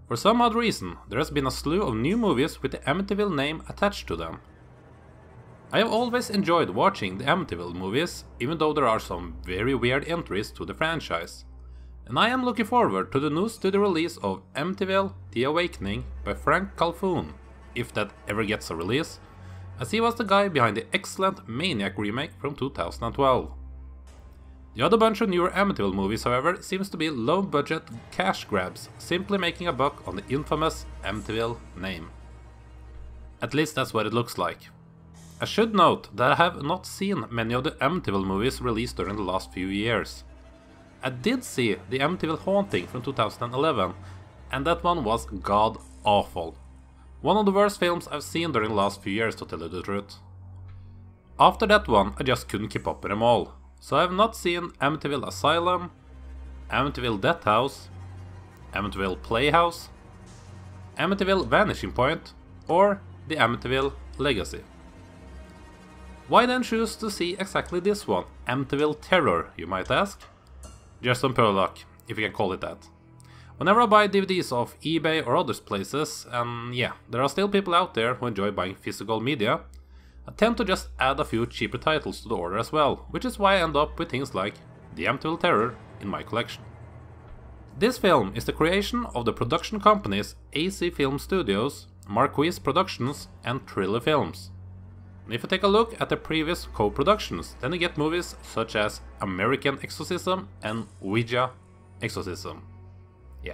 For some odd reason, there has been a slew of new movies with the Amityville name attached to them. I have always enjoyed watching the Amityville movies, even though there are some very weird entries to the franchise. And I am looking forward to the news to the release of Amityville: The Awakening by Frank Calhoun, if that ever gets a release, as he was the guy behind the excellent Maniac remake from 2012. The other bunch of newer Amityville movies, however, seems to be low-budget cash grabs, simply making a buck on the infamous Amityville name. At least that's what it looks like. I should note that I have not seen many of the Amityville movies released during the last few years. I did see the Amityville Haunting from 2011, and that one was god-awful. One of the worst films I've seen during the last few years, to tell you the truth. After that one, I just couldn't keep up with them all. So I have not seen Amityville Asylum, Amityville Death House, Amityville Playhouse, Amityville Vanishing Point, or the Amityville Legacy. Why then choose to see exactly this one, Amityville Terror, you might ask? Just some pure luck, if you can call it that. Whenever I buy DVDs off eBay or other places, and yeah, there are still people out there who enjoy buying physical media, I tend to just add a few cheaper titles to the order as well, which is why I end up with things like The Amityville Terror in my collection. This film is the creation of the production companies AC Film Studios, Marquis Productions and Thriller Films. And if you take a look at the previous co-productions, then you get movies such as American Exorcism and Ouija Exorcism. Yeah.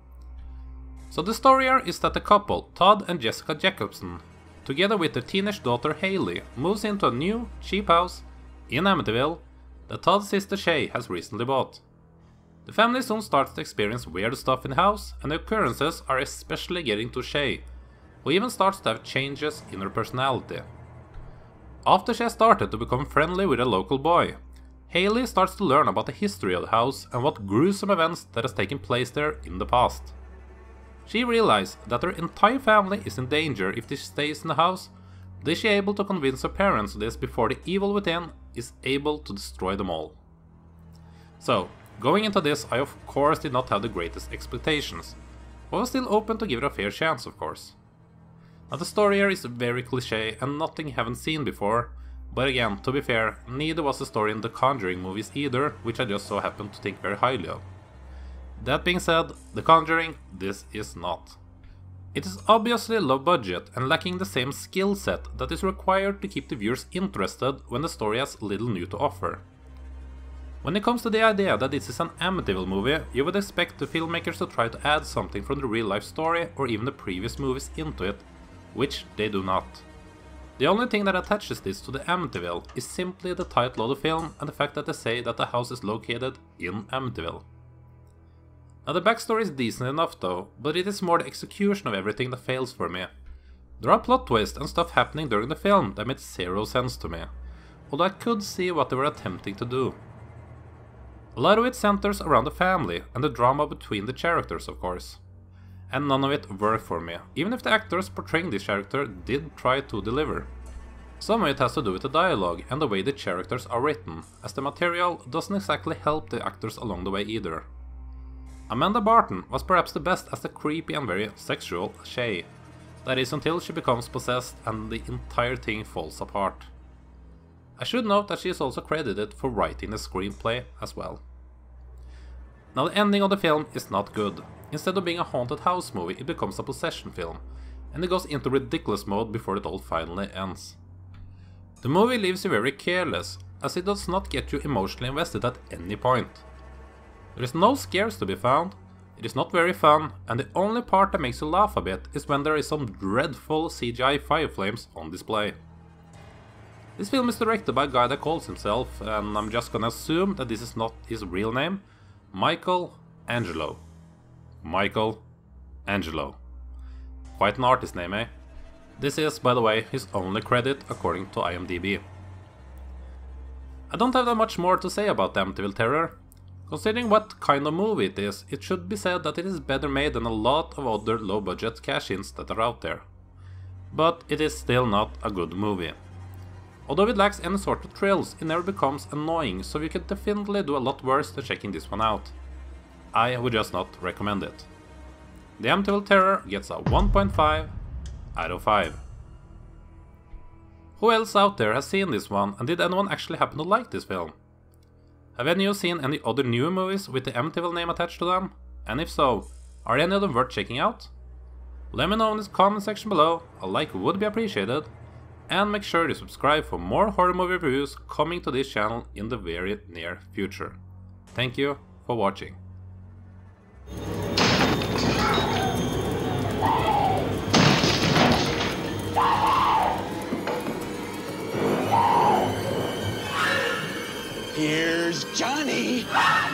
So the story here is that the couple, Todd and Jessica Jacobson, together with their teenage daughter Haley, moves into a new, cheap house in Amityville that Todd's sister Shay has recently bought. The family soon starts to experience weird stuff in the house, and the occurrences are especially getting to Shay, who even starts to have changes in her personality. After she has started to become friendly with a local boy, Haley starts to learn about the history of the house and what gruesome events that has taken place there in the past. She realizes that her entire family is in danger if she stays in the house, but is she able to convince her parents of this before the evil within is able to destroy them all. So, going into this, I of course did not have the greatest expectations, but was still open to give it a fair chance, of course. Now the story here is very cliché and nothing you haven't seen before, but again, to be fair, neither was the story in the Conjuring movies either, which I just so happened to think very highly of. That being said, The Conjuring, this is not. It is obviously low budget and lacking the same skill set that is required to keep the viewers interested when the story has little new to offer. When it comes to the idea that this is an Amityville movie, you would expect the filmmakers to try to add something from the real life story or even the previous movies into it, which they do not. The only thing that attaches this to the Amityville is simply the title of the film and the fact that they say that the house is located in Amityville. Now the backstory is decent enough though, but it is more the execution of everything that fails for me. There are plot twists and stuff happening during the film that made zero sense to me, although I could see what they were attempting to do. A lot of it centers around the family and the drama between the characters, of course. And none of it worked for me, even if the actors portraying this character did try to deliver. Some of it has to do with the dialogue and the way the characters are written, as the material doesn't exactly help the actors along the way either. Amanda Barton was perhaps the best as the creepy and very sexual Shay. That is until she becomes possessed and the entire thing falls apart. I should note that she is also credited for writing the screenplay as well. Now the ending of the film is not good. Instead of being a haunted house movie, it becomes a possession film, and it goes into ridiculous mode before it all finally ends. The movie leaves you very careless, as it does not get you emotionally invested at any point. There is no scares to be found, it is not very fun, and the only part that makes you laugh a bit is when there is some dreadful CGI fire flames on display. This film is directed by a guy that calls himself, and I'm just gonna assume that this is not his real name, Michael Angelo. Michael Angelo. Quite an artist name, eh? This is, by the way, his only credit according to IMDb. I don't have that much more to say about the Amityville Terror. Considering what kind of movie it is, it should be said that it is better made than a lot of other low-budget cash-ins that are out there. But it is still not a good movie. Although it lacks any sort of thrills, it never becomes annoying, so you can definitely do a lot worse than checking this one out. I would just not recommend it. The Amityville Terror gets a 1.5 out of 5. Who else out there has seen this one, and did anyone actually happen to like this film? Have any of you seen any other new movies with the Amityville name attached to them? And if so, are any of them worth checking out? Let me know in the comment section below, a like would be appreciated, and make sure to subscribe for more horror movie reviews coming to this channel in the very near future. Thank you for watching. Here's Johnny!